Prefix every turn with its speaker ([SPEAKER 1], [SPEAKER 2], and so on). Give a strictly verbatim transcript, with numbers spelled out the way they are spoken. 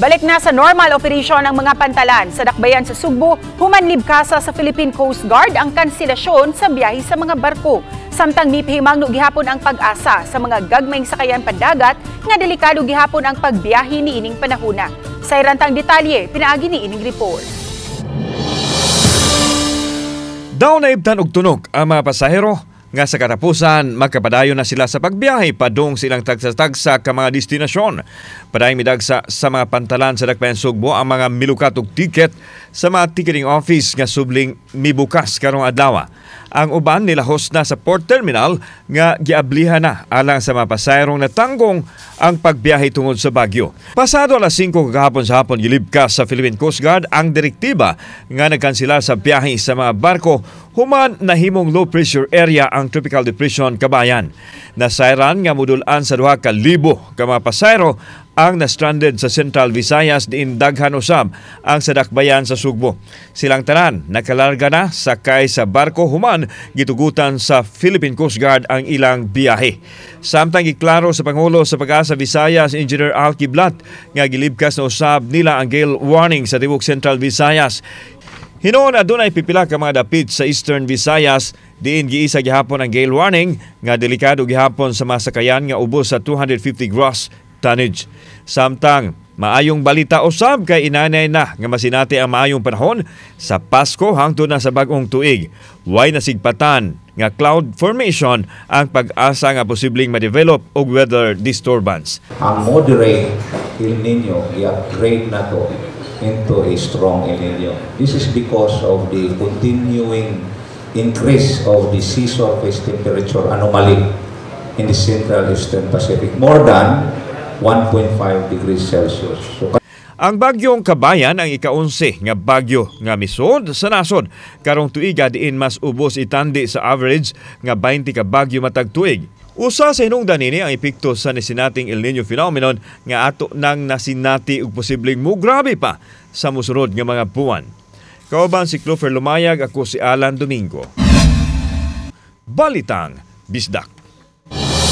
[SPEAKER 1] Balik na sa normal operasyon ang mga pantalan sa dakbayan sa Sugbo, human libkasa sa Philippine Coast Guard ang kanselasyon sa biyahe sa mga barko. Samtang mipahimang no gihapon ang pag-asa sa mga gagmayng sakayan pandagat nga delikado gihapon ang pagbiyahe ni ining panahuna. Sa irantang detalye, pinaagi ni ining report.
[SPEAKER 2] Daw na ibtan og tunog ang mga pasahero nga sa katapusan magkapadayon na sila sa pagbiyahe padung silang tagsa-tagsa ka mga destinasyon. Padayong midagsa sa mga pantalan sa dakbayan Sugbo ang mga milukat og ticket sa mga ticketing office nga subling mibukas karong adlaw. Ang uban nilahos na sa port terminal nga giablihan na alang sa mga pasahirong natanggong ang pagbiyahe tungod sa bagyo. Pasado alas singko kagahapon sa hapon gilibkas sa Philippine Coast Guard ang direktiba nga nagkansela sa biyahe sa mga barko human nahimong low pressure area ang tropical depression Kabayan. Nasayran nga modulan sa duha ka libo ka mga pasahero ang na-stranded sa Central Visayas diin daghan usab ang sadakbayan sa Sugbo. Silang tanan nakalarga na sakay sa barko human gitugutan sa Philippine Coast Guard ang ilang biyahe. Samtang giklaro sa Pangulo sa Pag-asa Visayas Engineer Al Kiblat nga gilibkas na usab nila ang gale warning sa tibuok Central Visayas. Hinoon adunay pipila ka mga dapit sa Eastern Visayas diin giisa gihapon ang gale warning nga delikado gihapon sa masakayan nga ubos sa two hundred fifty gross tonnage. Samtang maayong balita usab kay inanay na nga masinati ang maayong panahon sa Pasko hangtod na sa bag-ong tuig. Way nasigpatan nga cloud formation ang pag-asa nga posibleng ma-develop og weather disturbance.
[SPEAKER 3] Ang moderate El Nino i-upgrade na to into a strong El Nino. This is because of the continuing increase of the sea surface temperature anomaly in the Central Eastern Pacific, more than one point five degrees Celsius. So,
[SPEAKER 2] ang bagyong Kabayan ang ika-onse nga bagyo nga misod sa nasod. Karong tuiga diin mas ubos itandi sa average nga twenty ka bagyo matag tuig. Usa sa hinungdan nini ang epekto sa nasinating El Nino phenomenon nga ato nang nasinati og posibleng mugrabe pa sa mosunod nga mga buwan. Kauban si Clover Lumayag, ako si Alan Domingo. Balitang Bisdak.